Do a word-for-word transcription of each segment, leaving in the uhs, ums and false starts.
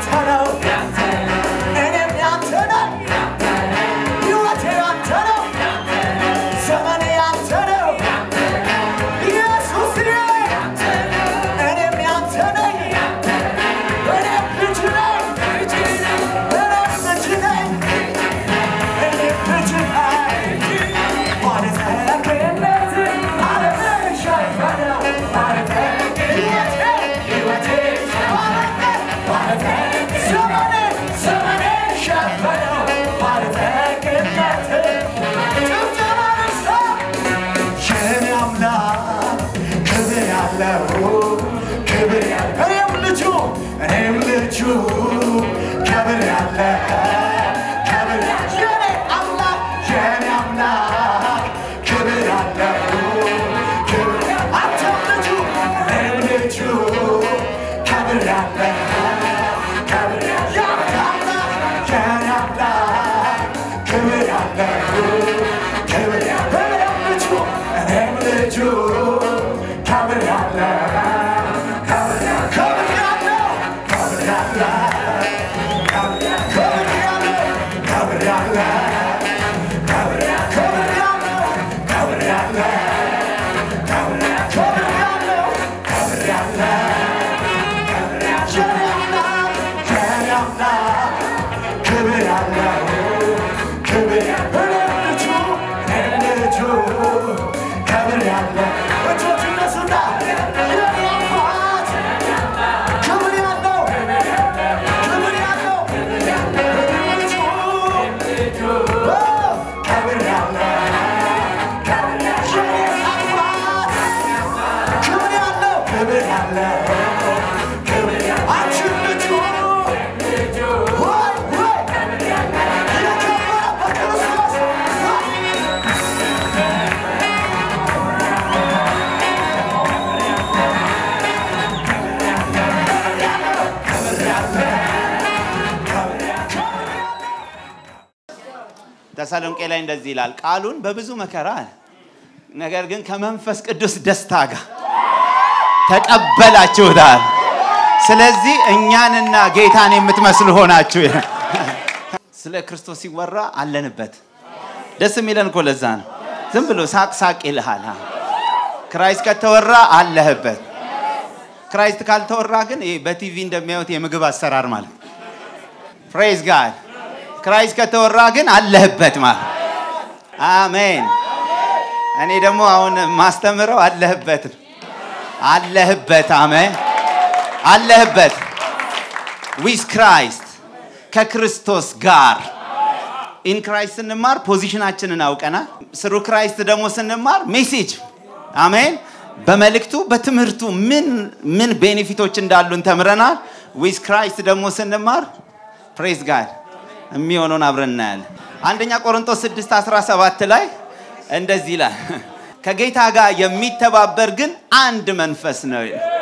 ተሰሎንቄ ላይ እንደዚህ ይላል ቃሉን በብዙ መከራ ነገር ግን ከመንፈስ ቅዱስ ደስታ ጋር ተቀበላችሁታል ስለዚህ እኛንና ጌታን የምትመስሉ ሆናችሁ ስለ ክርስቶስ ሲወራ አለንበት ደስ የሚለን እኮ ለዛ ነው ዝም ብሎ ሳቅ ሳቅ ይልሃል ክራይስት ከተወራ አለህበት ክራይስት ካልተወራ ግን በቲቪ እንደሚያዩት የምግብ አሰራር ማለት praise god ክራይስት ከተወራ ግን አለህበት ማለት አሜን እኔ ደግሞ አሁን ማስተምረው አለህበት አለህበት አሜን አለህበት with Christ ከክርስቶስ ጋር in Christ ስንማር ፖዚሽናችንን አውቀና ስሩ ክራይስት ደግሞ ስንማር ሜሴጅ አሜን በመልእክቱ በትምህርቱ ምን ምን ቤኔፊቶች እንዳሉን ተምረናል with Christ ደግሞ ስንማር praise God የሚሆነውን አብረን እናያለን አንደኛ ቆሮንቶስ ስድስት አስራ ሰባት ላይ እንደዚህ ይላል ከጌታ ጋር የሚተባበር ግን አንድ መንፈስ ነው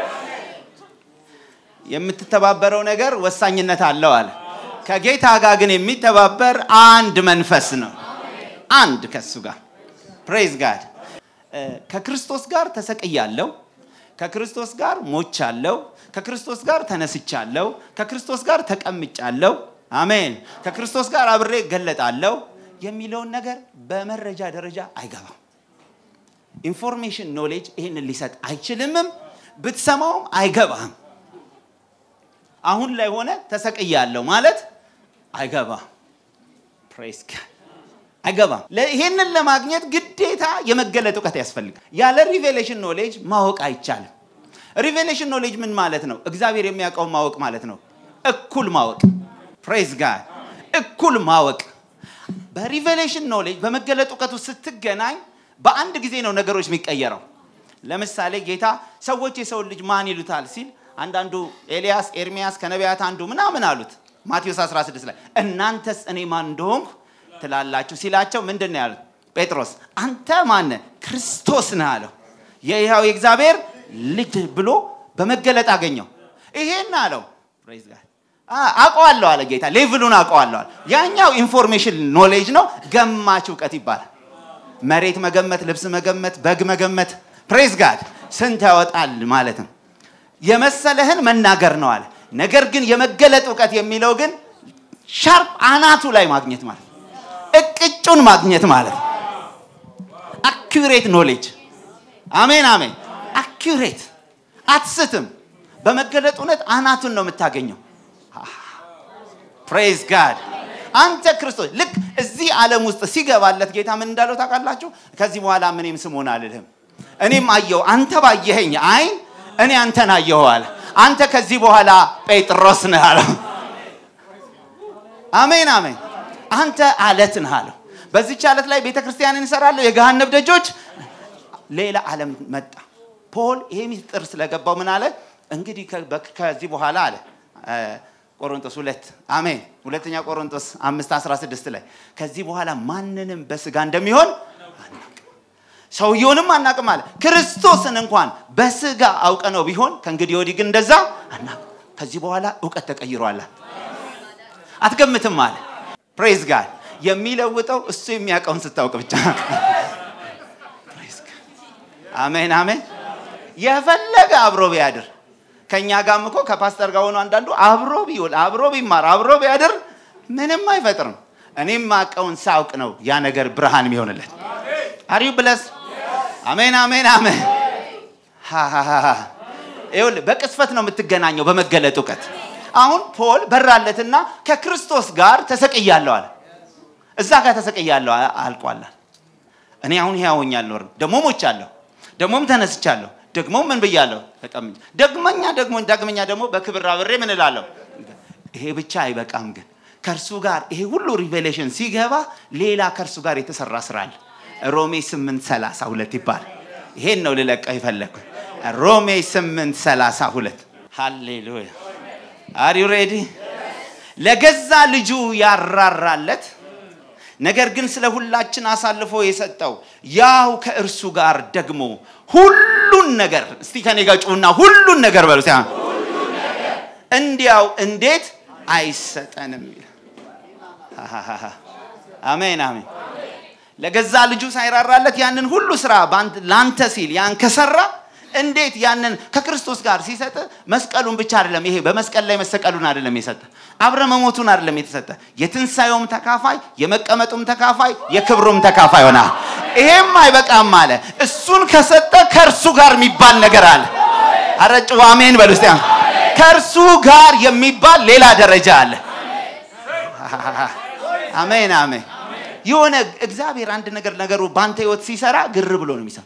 የምትተባበረው ነገር ወሳኝነት አለው አለ ከጌታ ጋር ግን የሚተባበር አንድ መንፈስ ነው አንድ ከሱ ጋር praise god ከክርስቶስ ጋር ተሰቅያለሁ ከክርስቶስ ጋር ሞቻለሁ ከክርስቶስ ጋር ተነስቻለሁ ከክርስቶስ ጋር ተቀምጫለሁ አሜን ከክርስቶስ ጋር አብሬ ገለጣለሁ የሚለው ነገር በመረጃ ደረጃ አይገባም ኢንፎርሜሽን ኖሌጅ ይሄን ሊሰጥ አይችልም ብትሰማውም አይገባም አሁን ላይ ሆነ ተሰቅያለሁ ማለት አይገባም praise god አይገባም ለይሄንን ለማግኘት ግዴታ የመገለጥ ዕውቀት ያስፈልጋል ያለ ሪቬሌሽን ኖሌጅ ማወቅ አይቻልም ሪቬሌሽን ኖሌጅ ምን ማለት ነው እግዚአብሔር የሚያውቀው ማወቅ ማለት ነው እኩል ማወቅ praise god እኩል ማወቅ በሪቬሌሽን ኖሌጅ በመገለጥ ዕውቀቱ ስትገናኝ በአንድ ጊዜ ነው ነገሮች የሚቀየረው ለምሳሌ ጌታ ሰዎች የሰው ልጅ ማን ይሉታል ሲል አንዳንዱ ኤልያስ ኤርሚያስ ከነቢያት አንዱ ምናምን አሉት ማቴዎስ አስራ ስድስት ላይ እናንተስ እኔ ማን እንደሆንኩ ትላላችሁ ሲላቸው ምንድነው ያሉት ጴጥሮስ አንተ ማን ነህ ክርስቶስ ነህ አለው የሕያው የእግዚአብሔር ልጅ ብሎ በመገለጥ አገኘው ይሄን አለው praise god አቋዋለሁ አለ ጌታ ሌቭሉን አቋዋለሁ ያኛው ኢንፎርሜሽን ኖሌጅ ነው ገማች ዕውቀት ይባላል መሬት መገመት ልብስ መገመት በግ መገመት praise god ስንት ያወጣል ማለት ነው የመሰለህን መናገር ነው አለ ነገር ግን የመገለጥ ዕውቀት የሚለው ግን ሻርፕ አናቱ ላይ ማግኘት ማለት እቅጩን ማግኘት ማለት accurate knowledge አሜን አሜን accurate አትስትም በመገለጥ እውነት አናቱን ነው የምታገኘው praise god አንተ ክርስቶስ ልክ እዚህ ዓለም ውስጥ ሲገባለት ጌታ ምን እንዳለው ታውቃላችሁ ከዚህ በኋላ ምንም ስሞን አልልህም እኔም አየው አንተ ባየኸኝ አይን እኔ አንተን አየው አለ አንተ ከዚህ በኋላ ጴጥሮስ ነህ አለ አሜን አሜን አንተ አለት ነህ አለ በዚህ ዓለት ላይ ቤተክርስቲያንን እንሰራለሁ የገሃነም ደጆች ሌላ ዓለም መጣ ፖል ይሄ ሚስጥር ስለገባው ምን አለ እንግዲህ ከዚህ በኋላ አለ ቆሮንቶስ ሁለት አሜን ሁለተኛ ቆሮንቶስ አምስት አስራ ስድስት ላይ ከዚህ በኋላ ማንንም በስጋ እንደሚሆን ሰውየውንም አናቅም አለ ክርስቶስን እንኳን በስጋ አውቀነው ቢሆን ከእንግዲህ ወዲህ ግን እንደዛ አናቅም ከዚህ በኋላ ዕውቀት ተቀይሯል አትገምትም አለ praise god የሚለውጠው እሱ የሚያቀውን ስታውቅ ብቻ praise god አሜን አሜን የፈለገ አብሮ ቢያድር ከኛ ጋርም እኮ ከፓስተር ጋር ሆኖ አንዳንዱ አብሮ ቢውል አብሮ ቢማር አብሮ ቢያድር ምንም አይፈጥርም እኔም ማቀውን ሳውቅ ነው ያ ነገር ብርሃን የሚሆንለት are you blessed አሜን አሜን አሜን ሃሃሃ ይሁን በቅስፈት ነው የምትገናኘው በመገለጥ ዕውቀት አሁን ፖል በራለትና ከክርስቶስ ጋር ተሰቅያለሁ አለ እዛ ጋር ተሰቅያለሁ አልቋል እኔ አሁን ያውኛለሁ ደሞ ሞቻለሁ ደሞም ተነስቻለሁ ደግሞ ምን በያለሁ ተቀምጭ ደግመኛ ደግሞ ደግመኛ ደግሞ በክብር አብሬ ምን እላለሁ ይሄ ብቻ አይበቃም ግን ከርሱ ጋር ይሄ ሁሉ ሪቨሌሽን ሲገባ ሌላ ከርሱ ጋር የተሰራ ስራ አለ ሮሜ ስምንት ሰላሳ ሁለት ይባል ይሄን ነው ለለቀው ይፈልኩ ሮሜ ስምንት ሰላሳ ሁለት ሃሌሉያ are you ready ለገዛ ልጁ ያራራለት ነገር ግን ስለ ሁላችን አሳልፎ የሰጠው ያው ከእርሱ ጋር ደግሞ ሁሉን ነገር እስቲ ከኔ ጋር ጩና ሁሉን ነገር በሉ ሲያ ሁሉን ነገር እንዲያው እንዴት አይሰጠንም አሜን አሜን ለገዛ ልጁ ሳይራራለት ያንን ሁሉ ስራ ላንተ ሲል ያን ከሰራ እንዴት ያንን ከክርስቶስ ጋር ሲሰጥ መስቀሉን ብቻ አይደለም ይሄ በመስቀል ላይ መሰቀሉን አይደለም የሰጠ አብረ መሞቱን አይደለም የተሰጠ የትንሳኤውም ተካፋይ የመቀመጡም ተካፋይ የክብሩም ተካፋይ ሆና ይሄም አይበቃም አለ እሱን ከሰጠ ከርሱ ጋር የሚባል ነገር አለ አረጭ አሜን በሉስቲ ከርሱ ጋር የሚባል ሌላ ደረጃ አለ አሜን አሜን የሆነ እግዚአብሔር አንድ ነገር ነገሩ ባንተ ህይወት ሲሰራ ግር ብሎ ነው የሚሰራ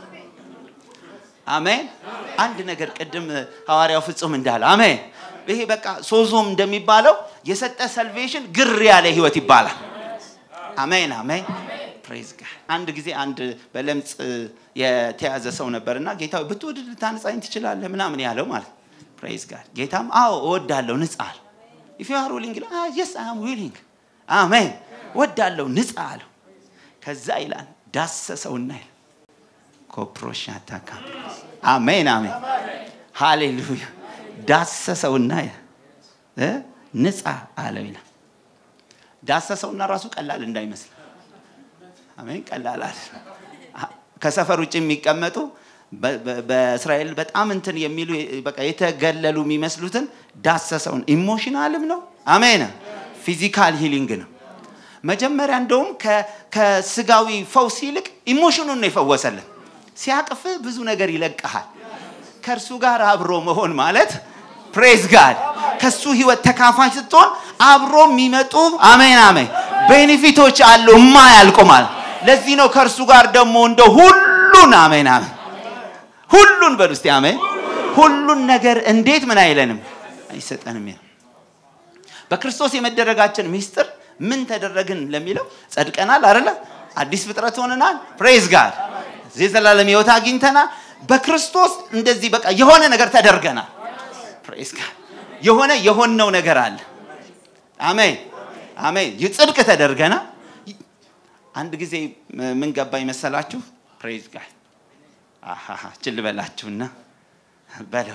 አሜን አንድ ነገር ቀደም ሐዋርያው ፍጹም እንዳለ አሜን ይሄ በቃ ሶዞም እንደሚባለው የሰጠ ሳልቬሽን ግር ያለ ህይወት ይባላል አሜን አሜን praise god አንድ ጊዜ አንድ በለምጽ የተያዘ ሰው ነበርና ጌታው ብትወድድ ታንጻኝ ትችላለህ ምናምን ያለው ማለት praise god ጌታም አዎ እወዳለሁ ንጻል if you are willing ah yes I am willing አሜን ወዳለው ንጻል ከዛ ይላል ዳሰሰውና ይላል ኮፕሮሻታካ አሜን አሜን ሃሌሉያ ዳሰሰውና እ ንጻ አለው ይላል ዳሰሰውና ራሱ ቀላል እንዳይመስል አሜን ቀላል አይደል ከሰፈር ውጭ የሚቀመጡ በእስራኤል በጣም እንትን የሚሉ በቃ የተገለሉ የሚመስሉትን ዳሰሰውን ኢሞሽናልም ነው አሜን ፊዚካል ሂሊንግ ነው መጀመሪያ እንደውም ከስጋዊ ፈውስ ይልቅ ኢሞሽኑን ነው የፈወሰልን ሲያቅፍ ብዙ ነገር ይለቀሃል ከርሱ ጋር አብሮ መሆን ማለት praise god ከሱ ህይወት ተካፋይ ስትሆን አብሮ የሚመጡ አሜን አሜን ቤኔፊቶች አሉ ማያልቁማል ለዚህ ነው ከርሱ ጋር ደግሞ እንደ ሁሉን አሜን አሜን ሁሉን በሉስቲ አሜን ሁሉን ነገር እንዴት ምን አይለንም አይሰጠንም በክርስቶስ የመደረጋችን ሚስጥር ምን ተደረግን ለሚለው ጸድቀናል አይደለ አዲስ ፍጥረት ሆነናል praise god ዘላለም ህይወት አግኝተናል በክርስቶስ እንደዚህ በቃ የሆነ ነገር ተደርገናል praise god የሆነ የሆነው ነገር አለ አሜን አሜን ይጽድቅ ተደርገና አንድ ጊዜ ምን ገባይ መሰላችሁ praise god አሃ ችል በላችሁና በለው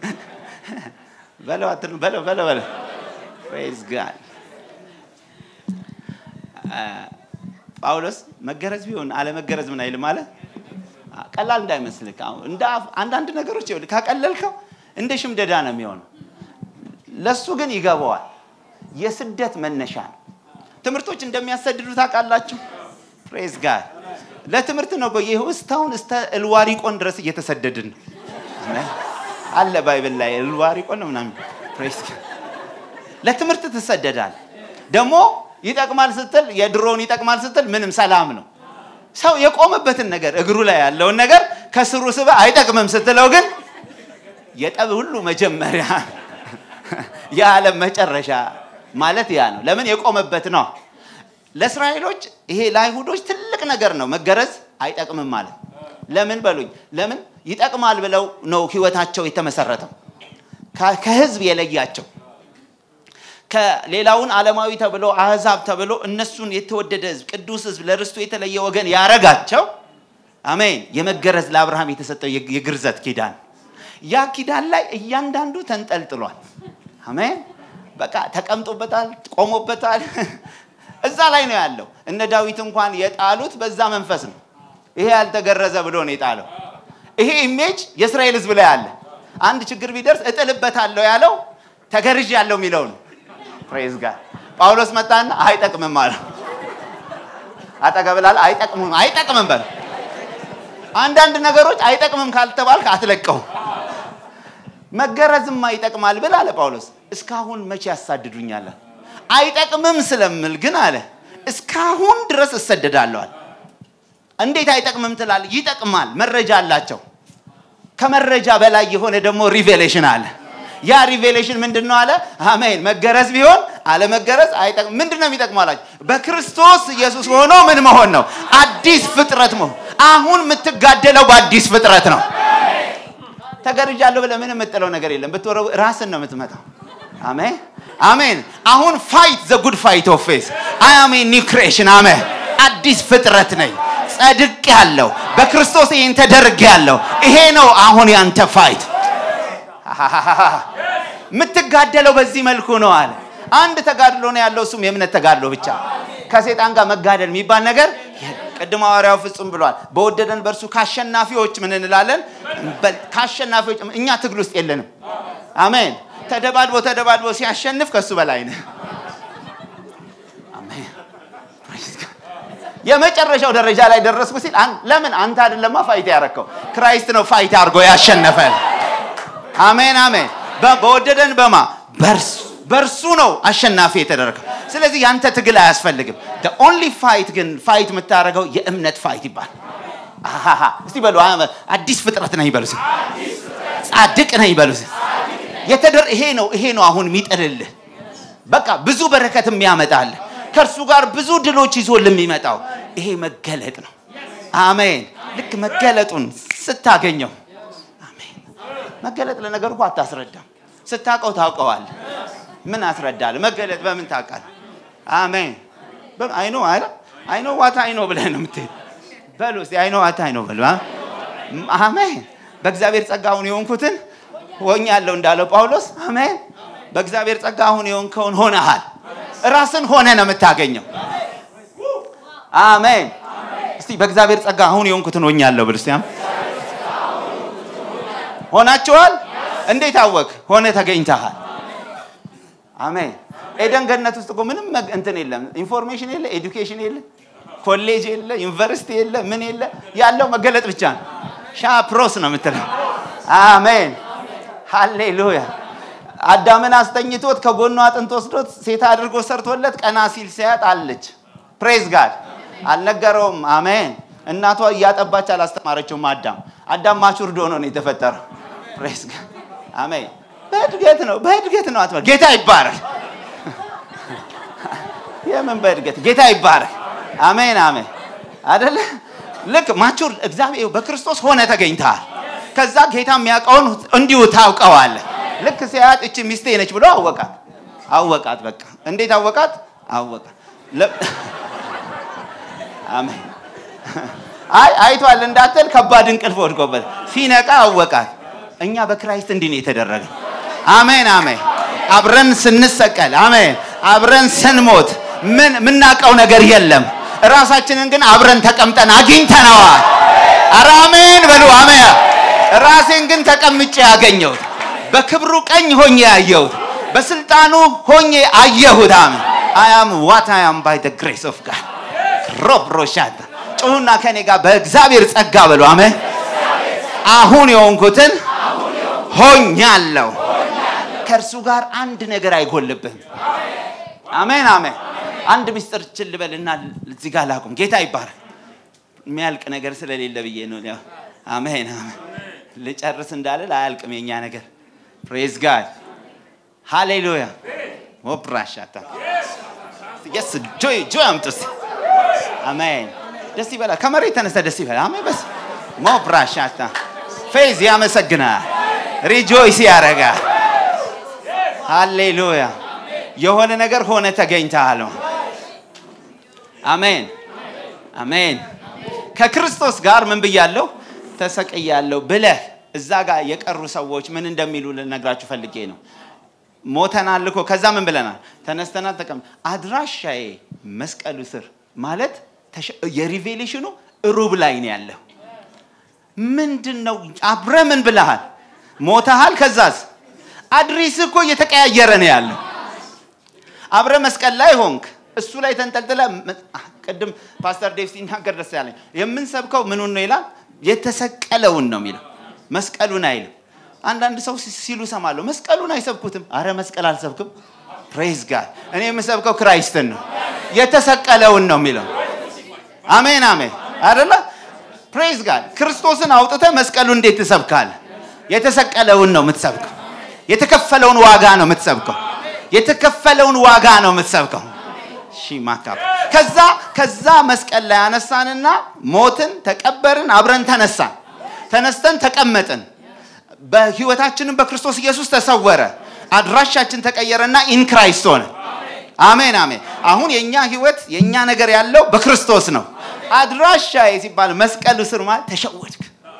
በለው አትሉ በለው በለው በለው praise god ጳውሎስ መገረዝ ቢሆን አለ መገረዝ ምን አይል ማለት ቀላል እንዳይመስልክ እንደ አንድ አንድ ነገሮች ይወል ካቀለልከው እንደ ሽምደዳ ነው የሚሆነው ለሱ ግን ይገባዋል የስደት መነሻ ትምርቶች እንደሚያሰድዱ ታውቃላችሁ praise god ለትምርት ነው በየውስታውን እስተ elwarikon ድረስ እየተሰደድን አለ ባይብል ላይ elwarikon ነው ምናምን praise god ለትምርት ተሰደዳል ደሞ ይጠቅማል ስትል የድሮን ይጠቅማል ስትል ምንም ሰላም ነው ሰው የቆመበትን ነገር እግሩ ላይ ያለው ነገር ከስሩ ስበ አይጠቅምም ስትለው ግን የጠብ ሁሉ መጀመሪያ ያለ መጨረሻ ማለት ያ ነው ለምን የቆመበት ነው ለእስራኤሎች ይሄ ለአይሁዶች ትልቅ ነገር ነው መገረዝ አይጠቅምም ማለት ለምን በሉኝ ለምን ይጠቅማል ብለው ነው ህይወታቸው የተመሰረተው ከህዝብ የለያቸው ከሌላውን ዓለማዊ ተብሎ አህዛብ ተብሎ እነሱን የተወደደ ህዝብ ቅዱስ ህዝብ ለርስቱ የተለየ ወገን ያረጋቸው አሜን የመገረዝ ለአብርሃም የተሰጠው የግርዘት ኪዳን ያ ኪዳን ላይ እያንዳንዱ ተንጠልጥሏል አሜን በቃ ተቀምጦበታል ቆሞበታል እዛ ላይ ነው ያለው እነ ዳዊት እንኳን የጣሉት በዛ መንፈስ ነው ይሄ ያልተገረዘ ብሎ ነው የጣለው ይሄ ኢሜጅ የእስራኤል ህዝብ ላይ አለ አንድ ችግር ቢደርስ እጥልበታለሁ ያለው ተገርጅ ያለው ሚለው ነው praise god ጳውሎስ መጣና አይጠቅምም ማለት አጠገብላል አይጠቅምም አይጠቅምም በል አንዳንድ ነገሮች አይጠቅምም ካልተባልክ አትለቀው መገረዝም አይጠቅማል ብለ አለ ጳውሎስ እስካሁን መቼ ያሳድዱኛል አይጠቅምም ስለምል ግን አለ እስካሁን ድረስ እሰደዳለሁ እንዴት አይጠቅምም ትላል ይጠቅማል መረጃ አላቸው ከመረጃ በላይ የሆነ ደግሞ ሪቬሌሽን አለ ያ ሪቬሌሽን ምንድነው አለ አሜን መገረዝ ቢሆን አለ መገረዝ አይጠቅም ምንድነው የሚጠቅማላችሁ በክርስቶስ ኢየሱስ ሆኖ ምን መሆን ነው አዲስ ፍጥረት ነው አሁን የምትጋደለው በአዲስ ፍጥረት ነው ተገርጃለሁ ብለ ምንም መጥለው ነገር የለም በተወረው ራስን ነው የምትመጣው አሜን አሜን አሁን fight the good fight of faith I am a new creation አሜን አዲስ ፍጥረት ነኝ ጸድቅ ያለው በክርስቶስ ይሄን ተደርግ ያለው ይሄ ነው አሁን ያንተ fight ምትጋደለው በዚህ መልኩ ነው አለ አንድ ተጋድሎ ነው ያለው እሱም የእምነት ተጋድሎ ብቻ ከሰይጣን ጋር መጋደል የሚባል ነገር ቀድሞ አዋሪያው ፍጹም ብሏል በወደደን በርሱ ካሸናፊዎች ምን እንላለን ካሸናፊዎች እኛ ትግል ውስጥ የለንም አሜን ተደባድቦ ተደባድቦ ሲያሸንፍ ከሱ በላይ ነው አሜን የመጨረሻው ደረጃ ላይ ደረስኩ ሲል ለምን አንተ አይደለማ ፋይት ያረከው ክራይስት ነው ፋይት አርጎ ያሸነፈል አሜን አሜን በወደደን በማ በርሱ በርሱ ነው አሸናፊ የተደረገው ስለዚህ ያንተ ትግል አያስፈልግም the only fight ግን ፋይት የምታረገው የእምነት ፋይት ይባል አሃሃ እስቲ በሉ አዲስ ፍጥረት ነኝ በሉ አዲስ ፍጥረት ጻድቅ ነኝ በሉ የተደረ ይሄ ነው ይሄ ነው አሁን የሚጠልልህ በቃ ብዙ በረከት የሚያመጣል ከርሱ ጋር ብዙ ድሎች ይዞል የሚመጣው ይሄ መገለጥ ነው አሜን ልክ መገለጡን ስታገኘው አሜን መገለጥ ለነገር እኮ አታስረዳም ስታቀው ታውቀዋል ምን አስረዳል መገለጥ በምን ታውቃል አሜን I know I know what I know ብለህ ነው የምትሄድ በሉ እስቲ I know what I know በሉ አሜን በእግዚአብሔር ጸጋውን የሆንኩትን ሆኛለሁ እንዳለው ጳውሎስ አሜን በእግዚአብሔር ጸጋውን የሆንከውን ሆነሃል ራስን ሆነ ነው የምታገኘው አሜን እስቲ በእግዚአብሔር ጸጋውን የሆንኩትን ሆኛለሁ ብሉ እስቲ ሆናችኋል እንዴት አወቅ ሆነ ተገኝተሃል አሜን ኤደን ገነት ውስጥ እኮ ምንም እንትን የለም ኢንፎርሜሽን የለ ኤዱኬሽን የለ ኮሌጅ የለ ዩኒቨርሲቲ የለ ምን የለ ያለው መገለጥ ብቻ ነው ሻፕሮስ ነው የምትለው አሜን ሃሌሉያ አዳምን አስተኝቶት ከጎኑ አጥንት ወስዶት ሴት አድርጎ ሰርቶለት ቀና ሲል ሲያጥ አለች praise god አልነገረውም አሜን እናቷ ያጠባች አላስተማረችው አዳም አዳም ማቹርዶ ነው የተፈጠረው praise god አሜን በእድገት ነው በእድገት ነው አጥባ ጌታ ይባረክ የምን በእድገት ጌታ ይባረክ አሜን አሜን አይደለ ልክ ማቹር እግዚአብሔር በክርስቶስ ሆነ ተገኝታል ከዛ ጌታ የሚያቀውን እንዲሁ ታውቀዋል ልክ ሲያጥ እቺ ሚስቴ ነች ብሎ አወቃት አወቃት በቃ እንዴት አወቃት አወቃት አሜን አይ አይቷል እንዳትል ከባድ እንቅልፍ ወድቆበት ሲነቃ አወቃት እኛ በክራይስት እንዲህ ነው የተደረገው አሜን አሜን አብረን ስንሰቀል አሜን አብረን ስንሞት ምን ምናቀው ነገር የለም ራሳችንን ግን አብረን ተቀምጠን አግኝተናል አሜን በሉ አሜን ራሴን ግን ተቀምጬ ያገኘው በክብሩ ቀኝ ሆኜ ያየው በስልጣኑ ሆኜ አየሁት አሜን I am what I am by the grace of God ሮብ ሮሻታ ጮሁና ከኔ ጋር በእግዚአብሔር ጸጋ በሉ አሜን አሁን የሆንኩትን ሆኛለሁ ከርሱ ጋር አንድ ነገር አይጎልብህም አሜን አሜን አንድ ሚስጥር ችልበልና እዚህ ጋር ላቁም ጌታ ይባረክ የሚያልቅ ነገር ስለሌለ ብዬ ነው ያው አሜን አሜን ለጨርስ እንዳለ አያልቅም የኛ ነገር praise God hallelujah ወብራሻታ yes joy joy አምጥስ አሜን ደስ ይበላ ከመሬት ተነሳ ደስ ይበላ አሜን በስ ወብራሻታ ፌዝ ያመሰግናል rejoice ያረጋል hallelujah የሆነ ነገር ሆነ ተገኝታል አሜን አሜን ከክርስቶስ ጋር ምን ብያለሁ ተሰቀያለሁ ብለህ እዛ ጋር የቀሩ ሰዎች ምን እንደሚሉ ልነግራችሁ ፈልጌ ነው ሞተናል እኮ ከዛ ምን ብለናል ተነስተናል ተቀም አድራሻዬ መስቀሉ ስር ማለት የሪቬሌሽኑ ሩብ ላይ ነው ያለው ምንድነው አብረ ምን ብለሃል ሞተሃል ከዛስ አድሬስ እኮ እየተቀያየረ ነው ያለው አብረ መስቀል ላይ ሆንክ እሱ ላይ ተንጠልጥለ ቀደም ፓስተር ዴቭ ሲናገር ደስ ያለኝ የምንሰብከው ምኑን ነው ይላል የተሰቀለውን ነው የሚለው መስቀሉን አይልም አንዳንድ ሰው ሲሉ ሰማለው መስቀሉን አይሰብኩትም አረ መስቀል አልሰብኩም praise God እኔ የምሰብከው ክራይስትን ነው የተሰቀለውን ነው የሚለው አሜን አሜን አይደለ praise God ክርስቶስን አውጥተ መስቀሉን እንዴት ትሰብካለህ የተሰቀለውን ነው የምትሰብከው የተከፈለውን ዋጋ ነው የምትሰብከው የተከፈለውን ዋጋ ነው የምትሰብከው ሺማካፕ ከዛ ከዛ መስቀል ላይ አነሳንና ሞትን ተቀበርን አብረን ተነሳን ተነስተን ተቀመጥን በህይወታችንን በክርስቶስ ኢየሱስ ተሰወረ አድራሻችን ተቀየረና ኢን ክራይስት ሆነ አሜን አሜን አሁን የኛ ህይወት የኛ ነገር ያለው በክርስቶስ ነው አድራሻዬ ሲባል መስቀሉ ስር ማለት ተሸወድክ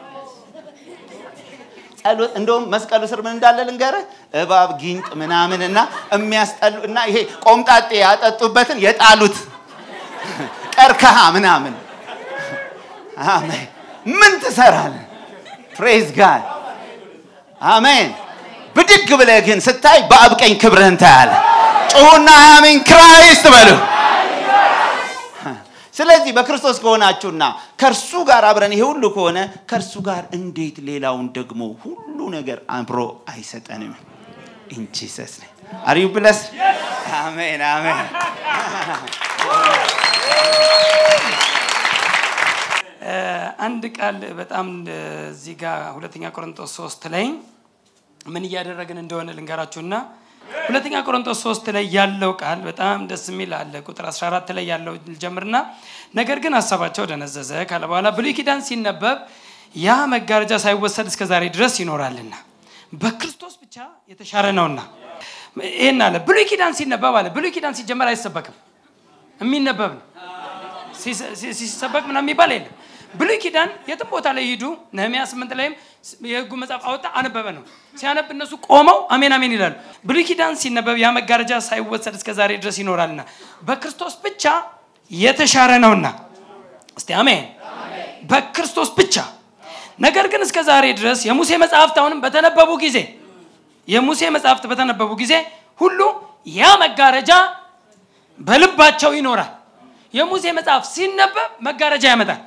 ጸሎት እንደውም መስቀሉ ስር ምን እንዳለ ልንገርህ እባብ ጊንጥ ምናምንና የሚያስጠሉና ይሄ ቆምጣጤ ያጠጡበትን የጣሉት ቀርከሃ ምናምን አሜን ምን ትሰራለህ praise God አሜን ብድግ ብለህ ግን ስታይ በአብቀኝ ክብርህን ታያለህ ጮሁና አሜን ክራይስት በሉ ስለዚህ በክርስቶስ ከሆናችሁና ከርሱ ጋር አብረን ይሄ ሁሉ ከሆነ ከርሱ ጋር እንዴት ሌላውን ደግሞ ሁሉ ነገር አብሮ አይሰጠንም in Jesus name are you blessed amen amen አንድ ቃል በጣም እዚህ ጋር ሁለተኛ ቆሮንቶስ ሶስት ላይ ምን ያደረግን እንደሆነ ልንገራችሁና ሁለተኛ ቆሮንቶስ ሶስት ላይ ያለው ቃል በጣም ደስ የሚል አለ ቁጥር አስራ አራት ላይ ያለው ጀምርና ነገር ግን ሐሳባቸው ደነዘዘ ካለ በኋላ ብሉይ ኪዳን ሲነበብ ያ መጋረጃ ሳይወሰድ እስከ ዛሬ ድረስ ይኖራልና በክርስቶስ ብቻ የተሻረ ነውና ይሄን አለ ብሉይ ኪዳን ሲነበብ አለ ብሉይ ኪዳን ሲጀመር አይሰበክም የሚነበብ ነው ሲሰበክ ምናምን ይባል የለም ብሉይ ኪዳን የትም ቦታ ላይ ሄዱ ነህምያ ስምንት ላይም የሕጉ መጽሐፍ አወጣ አነበበ ነው ሲያነብ እነሱ ቆመው አሜን አሜን ይላሉ ብሉይ ኪዳን ሲነበብ ያ መጋረጃ ሳይወሰድ እስከ ዛሬ ድረስ ይኖራልና በክርስቶስ ብቻ የተሻረ ነውና እስቲ አሜን በክርስቶስ ብቻ ነገር ግን እስከ ዛሬ ድረስ የሙሴ መጽሐፍት አሁንም በተነበቡ ጊዜ የሙሴ መጽሐፍት በተነበቡ ጊዜ ሁሉ ያ መጋረጃ በልባቸው ይኖራል የሙሴ መጽሐፍ ሲነበብ መጋረጃ ያመጣል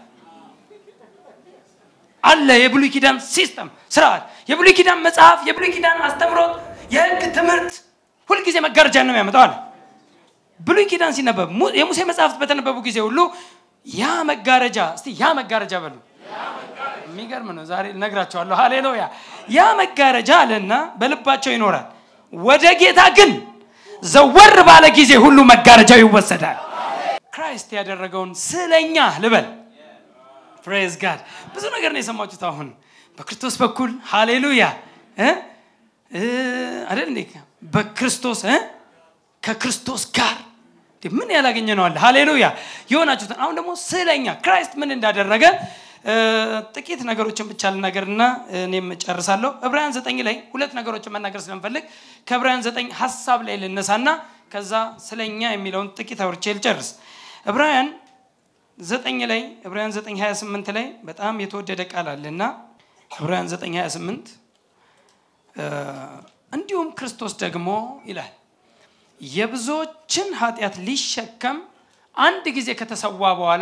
አለ የብሉይ ኪዳን ሲስተም ስርዓት የብሉይ ኪዳን መጽሐፍ የብሉይ ኪዳን አስተምሮት የሕግ ትምህርት ሁሉ ጊዜ መጋረጃ ነው የሚያመጣው አለ ብሉይ ኪዳን ሲነበብ የሙሴ መጽሐፍት በተነበቡ ጊዜ ሁሉ ያ መጋረጃ እስቲ ያ መጋረጃ በሉ ያ መጋረጃ የሚገርም ነው ዛሬ ነግራቸዋለሁ ሃሌሉያ ያ መጋረጃ አለና በልባቸው ይኖራል ወደ ጌታ ግን ዘወር ባለ ጊዜ ሁሉ መጋረጃው ይወሰዳል ክራይስት ያደረገውን ስለኛ ልበል praise God ብዙ ነገር ነው የሰማችሁት አሁን በክርስቶስ በኩል ሃሌሉያ እ አይደል እንዴ በክርስቶስ እ ከክርስቶስ ጋር ምን ያላገኘ ነው አለ ሃሌሉያ ይሆናችሁት አሁን ደግሞ ስለኛ ክራይስት ምን እንዳደረገ ጥቂት ነገሮችን ብቻ ልናገርና እኔም ጨርሳለሁ ዕብራውያን ዘጠኝ ላይ ሁለት ነገሮችን መናገር ስለምፈልግ ከዕብራውያን ዘጠኝ ሐሳብ ላይ ልነሳና ከዛ ስለኛ የሚለውን ጥቂት አውርቼ ልጨርስ ዕብራውያን ዘጠኝ ላይ ዕብራውያን ዘጠኝ ሃያ ስምንት ላይ በጣም የተወደደ ቃል አለና ዕብራውያን ዘጠኝ ሃያ ስምንት እንዲሁም ክርስቶስ ደግሞ ይላል የብዙዎችን ኃጢአት ሊሸከም አንድ ጊዜ ከተሰዋ በኋላ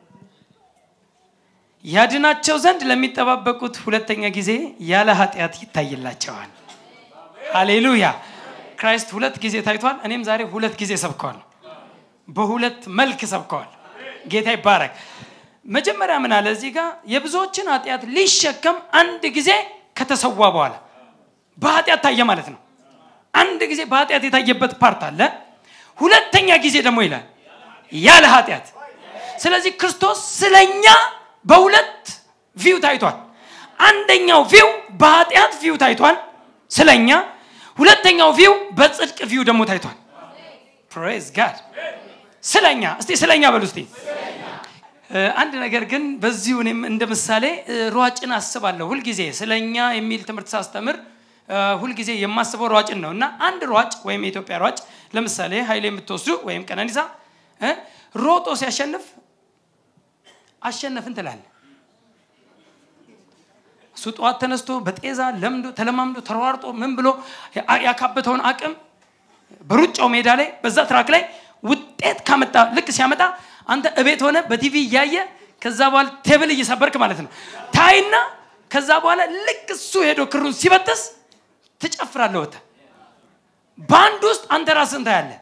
ያድናቸው ዘንድ ለሚጠባበቁት ሁለተኛ ጊዜ ያለ ኃጢአት ይታይላቸዋል ሃሌሉያ ክራይስት ሁለት ጊዜ ታይቷል እኔም ዛሬ ሁለት ጊዜ ሰብከዋል በሁለት መልክ ሰብከዋል ጌታ ይባረክ መጀመሪያ ምን አለ እዚህ ጋር የብዙዎችን ኃጢአት ሊሸከም አንድ ጊዜ ከተሰዋ በኋላ በኃጢአት ታየ ማለት ነው አንድ ጊዜ በኃጢአት የታየበት ፓርት አለ ሁለተኛ ጊዜ ደግሞ ይላል ያለ ኃጢአት ስለዚህ ክርስቶስ ስለኛ በሁለት ቪው ታይቷል አንደኛው ቪው በኃጢአት ቪው ታይቷል ስለኛ ሁለተኛው ቪው በጽድቅ ቪው ደግሞ ታይቷል praise god ስለኛ እስቲ ስለኛ በሉ እስቲ አንድ ነገር ግን በዚሁ እኔም እንደ ምሳሌ ሯጭን አስባለሁ ሁሉ ጊዜ ስለኛ የሚል ትምህርት ሳስተምር ሁሉ ጊዜ የማስበው ሯጭን ነውና አንድ ሯጭ ወይም የኢትዮጵያ ሯጭ ለምሳሌ ኃይሌ የምትወስዱ ወይም ቀነኒሳ ሮጦ ሲያሸንፍ አሸነፍን ትላል ሱጧት ተነስቶ በጤዛ ለምዶ ተለማምዶ ተሯርጦ ምን ብሎ ያካበተውን አቅም በሩጫው ሜዳ ላይ በዛ ትራክ ላይ ውጤት ካመጣ ልክ ሲያመጣ አንተ እቤት ሆነ በቲቪ ያየ ከዛ በኋላ ቴብል እየሰበርክ ማለት ነው ታይና ከዛ በኋላ ልክ እሱ ሄዶ ክሩን ሲበጥስ ትጨፍራለህ ወጣ ባንድ ውስጥ አንተ ራስህን ታያለህ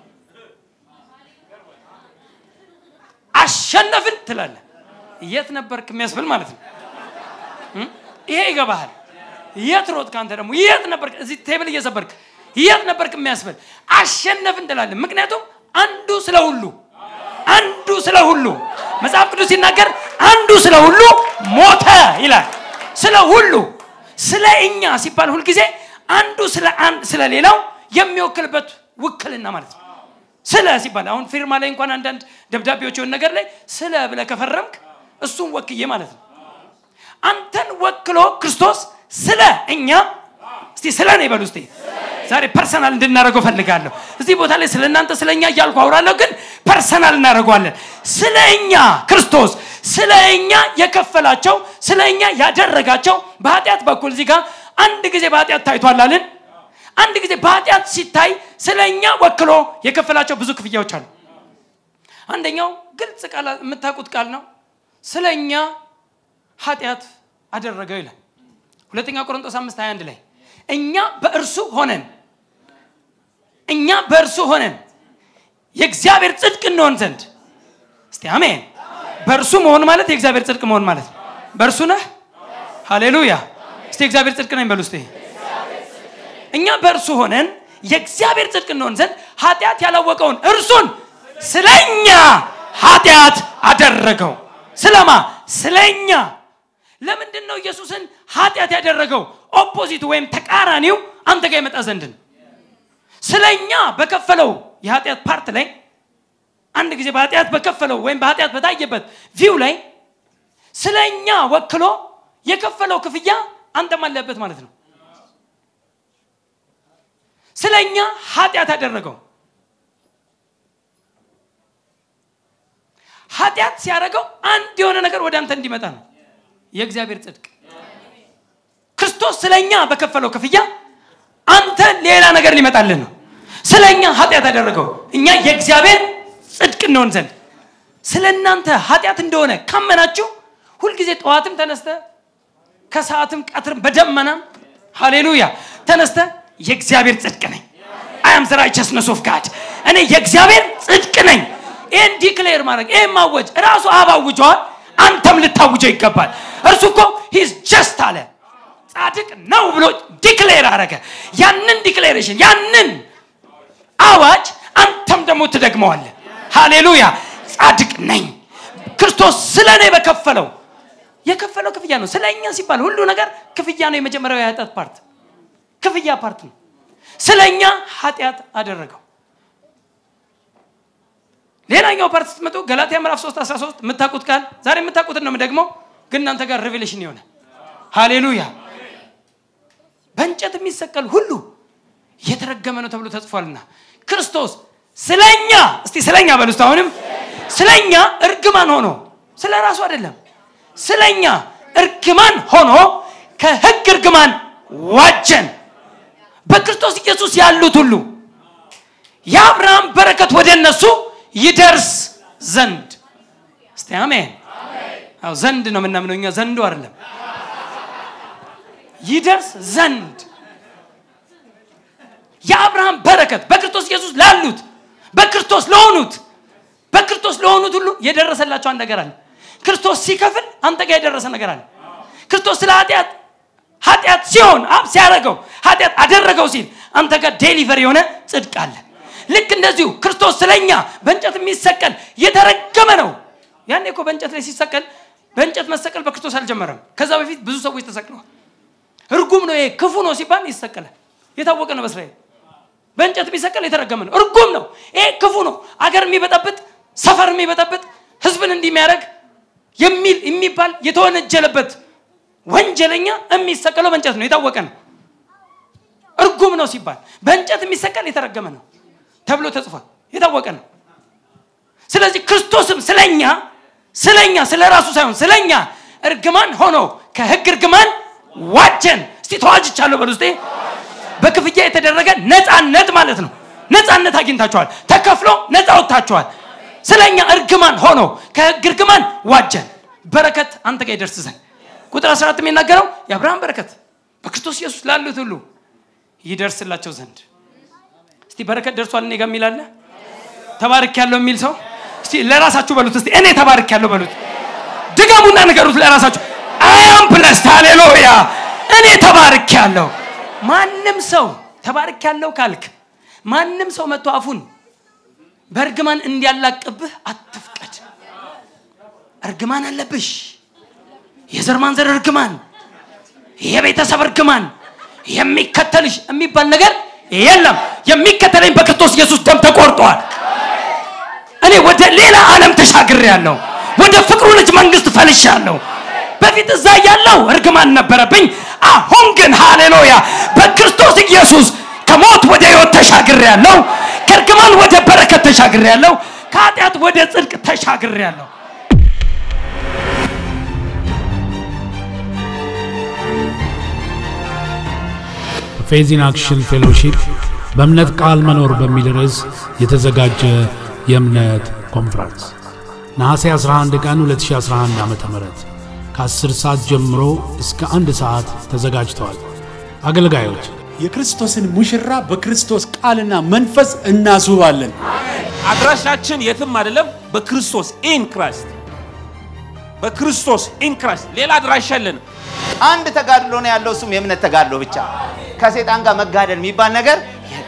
አሸነፍን ትላለህ የት ነበርክ የሚያስብል ማለት ነው ይሄ ይገባሃል የት ሮጥ ካንተ ደግሞ የት ነበርክ እዚህ ቴብል እየሰበርክ የት ነበርክ የሚያስብል አሸነፍን ትላለህ ምክንያቱም አንዱ ስለሁሉ አንዱ ስለሁሉ መጽሐፍ ቅዱስ ሲናገር አንዱ ስለሁሉ ሞተ ይላል ስለሁሉ ስለኛ ሲባል ሁሉ ጊዜ አንዱ ስለ አንድ ስለሌላው የሚወክልበት ውክልና ማለት ነው ስለ ሲባል አሁን ፊርማ ላይ እንኳን አንድ ደብዳቤዎች የሆነ ነገር ላይ ስለ ብለ ከፈረምክ እሱን ወክዬ ማለት ነው አንተን ወክሎ ክርስቶስ ስለ እኛ እስቲ ስለኔ በሉ እስቲ ዛሬ ፐርሰናል እንድናረጋው ፈልጋለሁ እዚህ ቦታ ላይ ስለናንተ ስለኛ ያልኩ አውራለሁ ግን ፐርሰናል እናረጋዋለን ስለኛ ክርስቶስ ስለኛ የከፈላቸው ስለኛ ያደረጋቸው በኃጢአት በኩል እዚህ ጋር አንድ ጊዜ በኃጢአት ታይቷላልን አንድ ጊዜ በኃጢአት ሲታይ ስለኛ ወክሎ የከፈላቸው ብዙ ክፍያዎች አሉ አንደኛው ግልጽ ቃል የምታውቁት ቃል ነው ስለኛ ኃጢአት አደረገው ይላል ሁለተኛ ቆሮንቶስ አምስት ሃያ አንድ ላይ እኛ በእርሱ ሆነን እኛ በእርሱ ሆነን የእግዚአብሔር ጽድቅ እንሆን ዘንድ እስቲ አሜን በእርሱ መሆን ማለት የእግዚአብሔር ጽድቅ መሆን ማለት በእርሱ ነህ ሃሌሉያ እስቲ የእግዚአብሔር ጽድቅ ነኝ በሉ እስቲ እኛ በእርሱ ሆነን የእግዚአብሔር ጽድቅ እንሆን ዘንድ ኃጢአት ያላወቀውን እርሱን ስለኛ ኃጢአት አደረገው ስለማ ስለኛ ለምንድን ነው ኢየሱስን ኃጢአት ያደረገው ኦፖዚት ወይም ተቃራኒው አንተ ጋር የመጣ ዘንድ ነው ስለኛ በከፈለው የኃጢአት ፓርት ላይ አንድ ጊዜ በኃጢአት በከፈለው ወይም በኃጢአት በታየበት ቪው ላይ ስለኛ ወክሎ የከፈለው ክፍያ አንተም አለበት ማለት ነው ስለኛ ኃጢአት ያደረገው ኃጢአት ሲያደርገው አንድ የሆነ ነገር ወደ አንተ እንዲመጣ ነው የእግዚአብሔር ጽድቅ ክርስቶስ ስለኛ በከፈለው ክፍያ አንተ ሌላ ነገር ሊመጣልን ነው ስለኛ ኃጢአት ያደረገው እኛ የእግዚአብሔር ጽድቅ እንሆን ዘንድ ስለናንተ ኃጢአት እንደሆነ ካመናችሁ ሁሉ ጊዜ ጠዋትም ተነስተ ከሰዓትም ቀትርም በደመናም ሃሌሉያ ተነስተ የእግዚአብሔር ጽድቅ ነኝ I am the righteousness of God እኔ የእግዚአብሔር ጽድቅ ነኝ ይሄን ዲክሌር ማድረግ ይሄን ማወጅ ራሱ አባውጇል አንተም ልታውጀው ይገባል እርሱ እኮ he is just አለ ጻድቅ ነው ብሎ ዲክሌር አረገ ያንን ዲክሌሬሽን ያንን አዋጅ አንተም ደግሞ ትደግመዋለህ ሃሌሉያ ጻድቅ ነኝ ክርስቶስ ስለኔ በከፈለው የከፈለው ክፍያ ነው ስለኛ ሲባል ሁሉ ነገር ክፍያ ነው የመጀመሪያው የኃጢአት ፓርት ክፍያ ፓርት ነው ስለኛ ኃጢአት አደረገው ሌላኛው ፓርት ስትመጡ ገላትያ ምዕራፍ ሶስት አስራ ሶስት የምታውቁት ቃል ዛሬ የምታውቁት ነው ደግሞ ግን እናንተ ጋር ሪቪሌሽን ይሆነ ሃሌሉያ በእንጨት የሚሰቀል ሁሉ የተረገመ ነው ተብሎ ተጽፏልና ክርስቶስ ስለኛ እስቲ ስለኛ በሉት አሁንም ስለኛ እርግማን ሆኖ ስለራሱ አይደለም ስለኛ እርግማን ሆኖ ከሕግ እርግማን ዋጀን በክርስቶስ ኢየሱስ ያሉት ሁሉ የአብርሃም በረከት ወደ እነሱ ይደርስ ዘንድ እስቲ አሜን አው ዘንድ ነው ምናምነው እኛ ዘንዱ አይደለም ይደርስ ዘንድ የአብርሃም በረከት በክርስቶስ ኢየሱስ ላሉት በክርስቶስ ለሆኑት በክርስቶስ ለሆኑት ሁሉ የደረሰላቸው አንድ ነገር አለ ክርስቶስ ሲከፍል አንተ ጋር የደረሰ ነገር አለ ክርስቶስ ስለ ኃጢአት ኃጢአት ሲሆን አብ ሲያረጋው ኃጢአት አደረገው ሲል አንተ ጋር ዴሊቨር የሆነ ጽድቅ አለ ልክ እንደዚሁ ክርስቶስ ስለኛ በእንጨት የሚሰቀል የተረገመ ነው ያኔ እኮ በእንጨት ላይ ሲሰቀል በእንጨት መሰቀል በክርስቶስ አልጀመረም ከዛ በፊት ብዙ ሰዎች ተሰቅለዋል እርጉም ነው ይሄ ክፉ ነው ሲባል ይሰቀላል የታወቀ ነው በእስራኤል በእንጨት ቢሰቀል የተረገመ ነው እርጉም ነው ይሄ ክፉ ነው አገር የሚበጠብጥ ሰፈር የሚበጠብጥ ህዝብን እንዲሚያረግ የሚል የሚባል የተወነጀለበት ወንጀለኛ የሚሰቀለው በእንጨት ነው የታወቀ ነው እርጉም ነው ሲባል በእንጨት የሚሰቀል የተረገመ ነው ተብሎ ተጽፏል የታወቀ ነው ስለዚህ ክርስቶስም ስለኛ ስለኛ ስለራሱ ሳይሆን ስለኛ እርግማን ሆኖ ከህግ እርግማን ዋጀን እስቲ ተዋጅቻለሁ በሉስቴ በክፍያ የተደረገ ነፃነት ማለት ነው ነፃነት አግኝታችኋል ተከፍሎ ነፃ ወጣችኋል ስለኛ እርግማን ሆኖ ከህግ እርግማን ዋጀን በረከት አንተ ጋር ይደርስ ዘንድ ቁጥር አስራ አራት የሚናገረው የአብርሃም በረከት በክርስቶስ ኢየሱስ ላሉት ሁሉ ይደርስላቸው ዘንድ እስቲ በረከት ደርሷል እኔ ጋር የሚላለ ተባርኬያለሁ የሚል ሰው እስቲ ለራሳችሁ በሉት እስቲ እኔ ተባርኬያለሁ በሉት ድገሙና ንገሩት ለራሳችሁ I am blessed ሃሌሉያ እኔ ተባርኬያለሁ ማንንም ሰው ተባርኬያለሁ ካልክ ማንንም ሰው መጥቶ አፉን በርግማን እንዲያላቅብህ አትፍቀድ እርግማን አለብሽ የዘር ማንዘር እርግማን የቤተሰብ እርግማን የሚከተልሽ የሚባል ነገር የለም የሚከተለኝ በክርስቶስ ኢየሱስ ደም ተቆርጧል እኔ ወደ ሌላ ዓለም ተሻግሬያለሁ ወደ ፍቅሩ ልጅ መንግስት ፈልሻለሁ በፊት እዛ ያለው እርግማን ነበረብኝ አሁን ግን ሃሌሉያ በክርስቶስ ኢየሱስ ከሞት ወደ ሕይወት ተሻግሬያለሁ ከእርግማን ወደ በረከት ተሻግሬያለሁ ከኃጢአት ወደ ጽድቅ ተሻግሬያለሁ Faith in Action Fellowship በእምነት ቃል መኖር በሚል ርዕስ የተዘጋጀ የእምነት ኮንፍረንስ ነሐሴ አስራ አንድ ቀን ሁለት ሺህ አስራ አንድ ዓመተ ምህረት ከ10 ሰዓት ጀምሮ እስከ አንድ ሰዓት ተዘጋጅቷል አገልጋዮች የክርስቶስን ሙሽራ በክርስቶስ ቃልና መንፈስ እናስውባለን አድራሻችን የትም አይደለም በክርስቶስ ኢን ክራይስት በክርስቶስ ኢን ክራይስት ሌላ አድራሻ የለንም አንድ ተጋድሎ ነው ያለው እሱም የእምነት ተጋድሎ ብቻ ከሰይጣን ጋር መጋደል የሚባል ነገር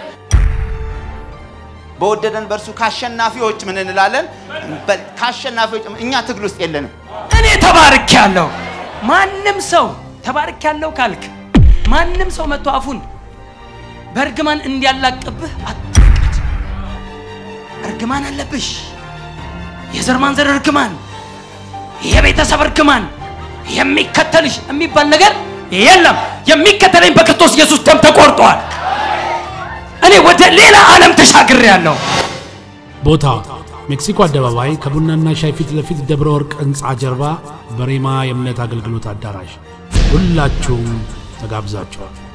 በወደደን በርሱ ካሸናፊዎች ምን እንላለን ካሸናፊዎች እኛ ትግል ውስጥ የለንም እኔ ተባርኬያለሁ ማንንም ሰው ተባርኬያለሁ ካልክ ማንንም ሰው መጥቶ አፉን በርግማን እንዲያላቅብህ አትፍቀድ እርግማን አለብሽ የዘር ማንዘር እርግማን የቤተሰብ እርግማን የሚከተልሽ የሚባል ነገር የለም የሚከተለኝ በክርስቶስ ኢየሱስ ደም ተቆርጧል እኔ ወደ ሌላ ዓለም ተሻግሬያለሁ ቦታ ሜክሲኮ አደባባይ ከቡናና ሻይ ፊት ለፊት ደብረ ወርቅ ህንጻ ጀርባ በሬማ የእምነት አገልግሎት አዳራሽ ሁላችሁም ተጋብዛችኋል